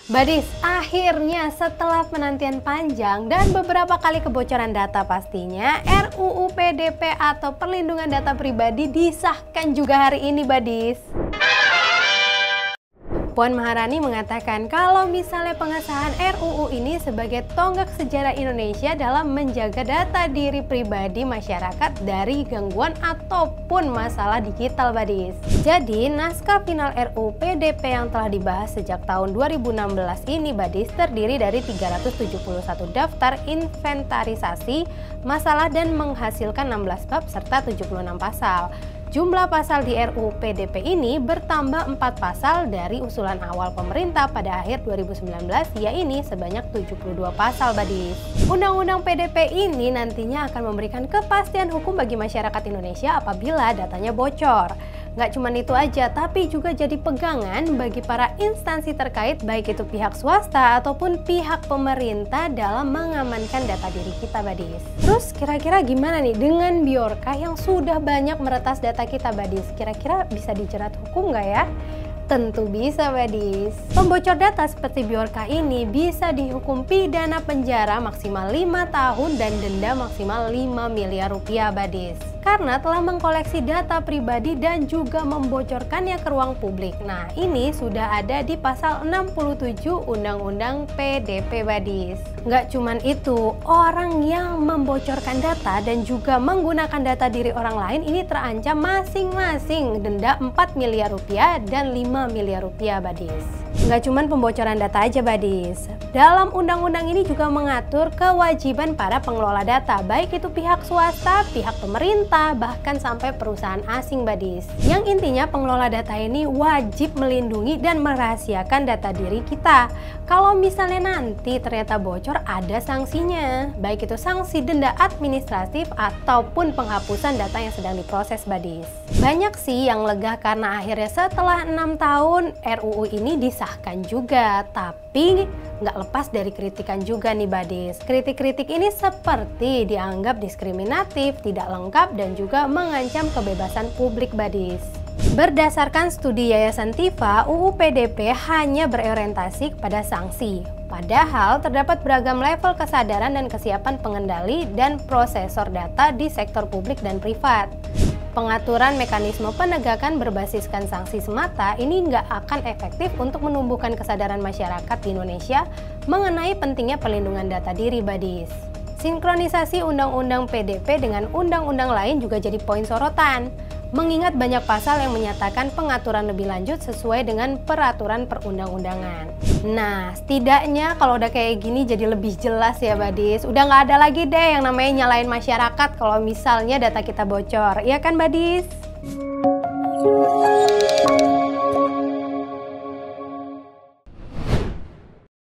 Badis, akhirnya setelah penantian panjang dan beberapa kali kebocoran data pastinya, RUU PDP atau Perlindungan Data Pribadi disahkan juga hari ini, Badis. Puan Maharani mengatakan kalau misalnya pengesahan RUU ini sebagai tonggak sejarah Indonesia dalam menjaga data diri pribadi masyarakat dari gangguan ataupun masalah digital, Badis. Jadi, naskah final RUU PDP yang telah dibahas sejak tahun 2016 ini, Badis, terdiri dari 371 daftar inventarisasi masalah dan menghasilkan 16 bab serta 76 pasal. Jumlah pasal di RUU PDP ini bertambah 4 pasal dari usulan awal pemerintah pada akhir 2019, yaitu sebanyak 72 pasal, Badis. Undang-undang PDP ini nantinya akan memberikan kepastian hukum bagi masyarakat Indonesia apabila datanya bocor. Nggak cuma itu aja, tapi juga jadi pegangan bagi para instansi terkait, baik itu pihak swasta ataupun pihak pemerintah dalam mengamankan data diri kita, Badis. Terus kira-kira gimana nih dengan Bjorka yang sudah banyak meretas data kita, Badis? Kira-kira bisa dijerat hukum nggak ya? Tentu bisa, Badis. Pembocor data seperti Bjorka ini bisa dihukum pidana penjara maksimal 5 tahun dan denda maksimal 5 miliar rupiah, Badis. Karena telah mengkoleksi data pribadi dan juga membocorkannya ke ruang publik. Nah, ini sudah ada di pasal 67 Undang-Undang PDP, Badis. Nggak cuman itu, orang yang membocorkan data dan juga menggunakan data diri orang lain ini terancam masing-masing denda 4 miliar rupiah dan 5 miliar rupiah, Badis. Nggak cuman pembocoran data aja, Badis. Dalam undang-undang ini juga mengatur kewajiban para pengelola data, baik itu pihak swasta, pihak pemerintah, bahkan sampai perusahaan asing, Badis. Yang intinya pengelola data ini wajib melindungi dan merahasiakan data diri kita. Kalau misalnya nanti ternyata bocor, ada sanksinya, baik itu sanksi denda administratif ataupun penghapusan data yang sedang diproses, Badis. Banyak sih yang lega karena akhirnya setelah 6 tahun RUU ini disahkan juga, tapi nggak lepas dari kritikan juga nih, Badis. Kritik-kritik ini seperti dianggap diskriminatif, tidak lengkap, dan juga mengancam kebebasan publik, Badis. Berdasarkan studi Yayasan Tifa, UU PDP hanya berorientasi kepada sanksi. Padahal terdapat beragam level kesadaran dan kesiapan pengendali dan prosesor data di sektor publik dan privat. Pengaturan mekanisme penegakan berbasiskan sanksi semata ini nggak akan efektif untuk menumbuhkan kesadaran masyarakat di Indonesia mengenai pentingnya perlindungan data diri, Badis. Sinkronisasi Undang-Undang PDP dengan undang-undang lain juga jadi poin sorotan, mengingat banyak pasal yang menyatakan pengaturan lebih lanjut sesuai dengan peraturan perundang-undangan. Nah, setidaknya kalau udah kayak gini jadi lebih jelas ya, Badis. Udah nggak ada lagi deh yang namanya nyalain masyarakat kalau misalnya data kita bocor. Iya kan, Badis?